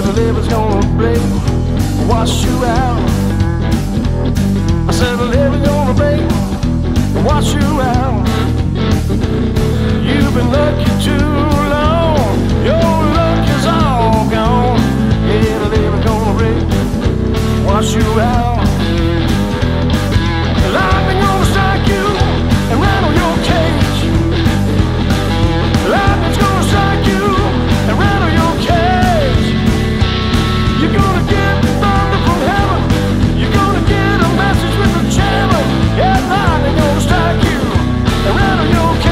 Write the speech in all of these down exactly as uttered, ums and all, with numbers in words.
the liver's gonna break, wash you out. I said the liver's gonna break, wash you out. You've been lucky too long, your luck is all gone. Yeah, the liver's gonna break, wash you out. Lightning gonna strike you and rattle your cage. Lightning's gonna strike you and rattle your cage. You're gonna get thunder from heaven. You're gonna get a message with the chairman. Yeah, lightning gonna strike you and rattle your cage.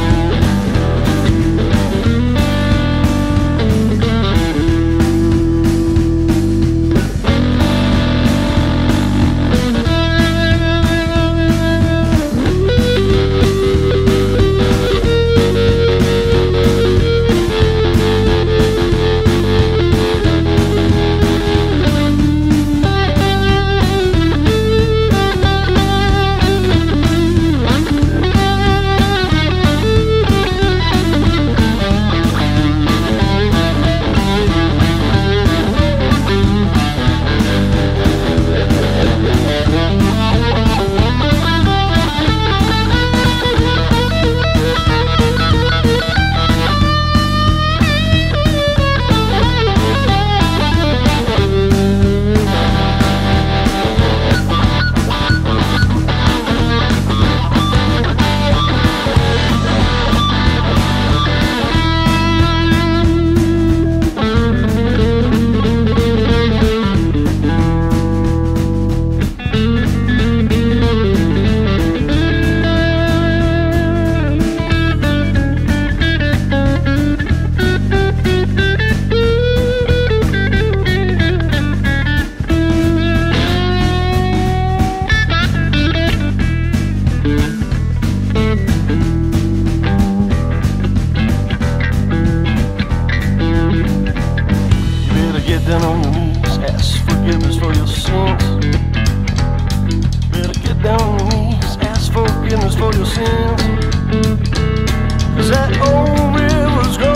Get down on your knees, ask forgiveness for your sins. Better get down on your knees, ask forgiveness for your sins. 'Cause that old river's gone.